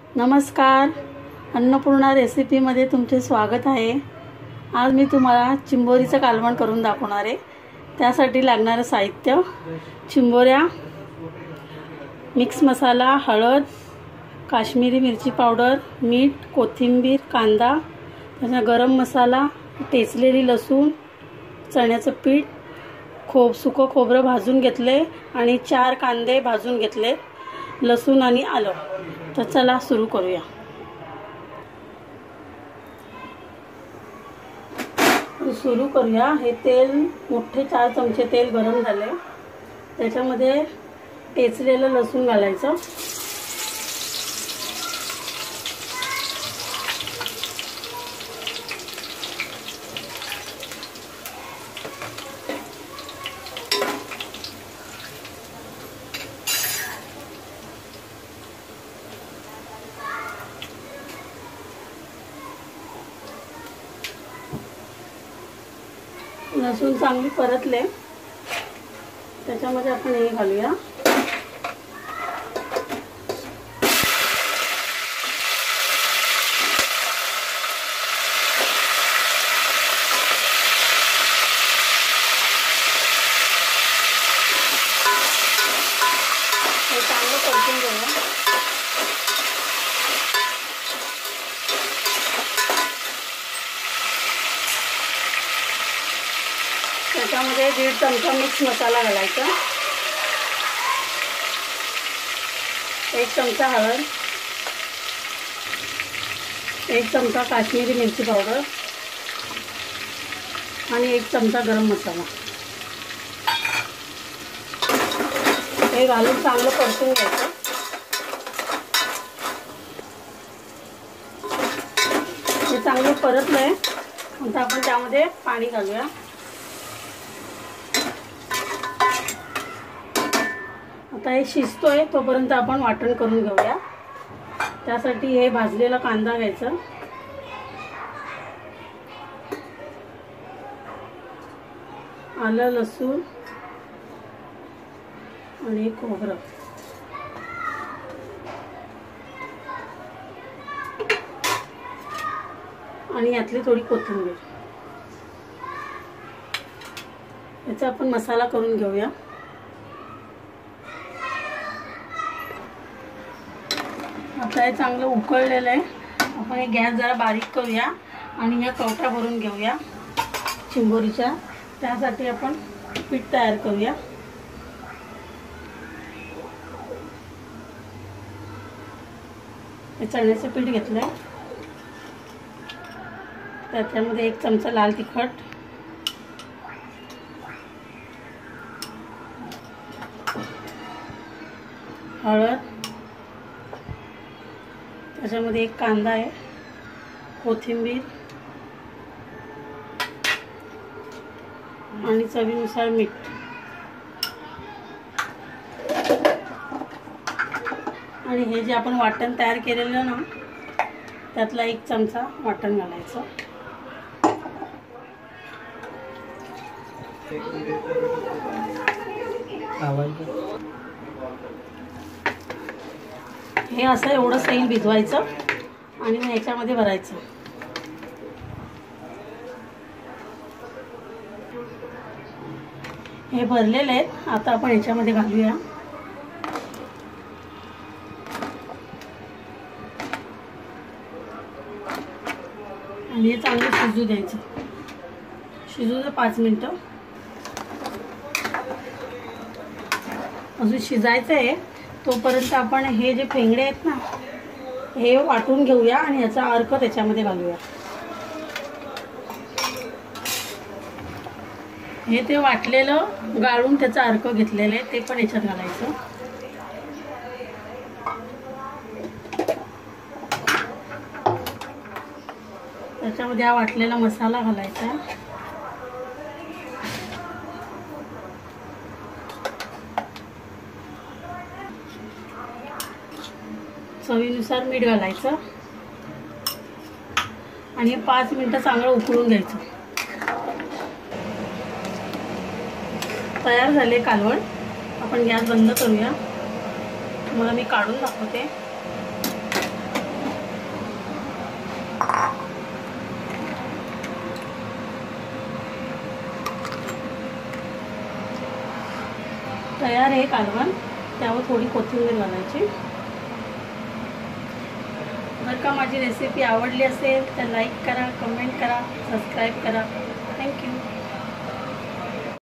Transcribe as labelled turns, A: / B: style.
A: नमस्कार, अन्नपूर्णा रेसिपीमध्ये तुमचे स्वागत आहे। आज मी तुम्हाला चिंबोरीचं कालवण करून दाखवणार आहे। त्यासाठी लागणारे साहित्य: चिंबोऱ्या, मिक्स मसाला, हळद, काश्मीरी मिरची पावडर, मीठ, कोथिंबीर, कांदा, गरम मसाला, टेचलेली लसूण, चण्याचं पीठ, सुकं खोबरं भाजून घेतले आणि 4 कांदे भाजून घेतले, लसूण आणि आलं। तर चला सुरू करूया। हे तेल मोठे 4 चमचे तेल गरम झाले, त्याच्यामध्ये टेचलेलं लसूण घालायचं। लसूण चांगली परतले, त्याच्यामध्ये आपण हे घालूया। हे चांगलं परतून घेऊया। त्याच्यामध्ये 1.5 चमचा मिक्स मसाला घालायचा, 1 चमचा हळद, 1 चमचा काश्मीरी मिरची पावडर आणि 1 चमचा गरम मसाला। हे घालून चांगलं परतून घ्यायचं। हे चांगलं परतलंय, आता आपण त्यामध्ये पाणी घालूया। आता हे शिजतोय तोपर्यंत आपण वाटण करून घेऊया। त्यासाठी हे भाजलेला कांदा घ्यायचा, आलं, लसूण आणि खोबरं, आणि यातली थोडी कोथिंबीर। याचा आपण मसाला करून घेऊया। आता हे चांगलं उकळलेलं आहे, आपण हे गॅस जरा बारीक करूया आणि या कवट्या भरून घेऊया चिंबोरीच्या। त्यासाठी आपण पीठ तयार करूया। हे चण्याचं पीठ घेतलंय, त्याच्यामध्ये 1 चमचा लाल तिखट, हळद, त्याच्यामध्ये 1 कांदा आहे, कोथिंबीर आणि चवीनुसार मीठ। आणि हे जे आपण वाटण तयार केलेलं ना, त्यातला 1 चमचा वाटण घालायचं। हे असं एवढं सैल भिजवायचं आणि मग याच्यामध्ये भरायचं। हे भरलेले आहेत, आता आपण याच्यामध्ये घालूया। आणि हे चांगलं शिजू द्यायचं, शिजू दे 5 मिनिटं। अजून शिजायचं आहे तोपर्यंत आपण हे जे फेंगडे आहेत ना, हे वाटून घेऊया आणि याचा अर्क त्याच्यामध्ये घालूया। हे ते वाटलेलं गाळून त्याचा अर्क घेतलेलं आहे, ते पण याच्यात घालायचं। त्याच्यामध्ये हा वाटलेला मसाला घालायचा, चवीनुसार मीठ घालायचं आणि 5 मिनिटं चांगलं उकळून घ्यायचं। तयार झाले कालवण। आपण गॅस बंद करूया, तुम्हाला मी काढून दाखवते। तयार आहे कालवण. त्यावर थोडी कोथिंबीर घालायची. जर का माझी रेसिपी आवडली असेल तर लाईक करा, कमेंट करा, सबस्क्राईब करा. थँक्यू.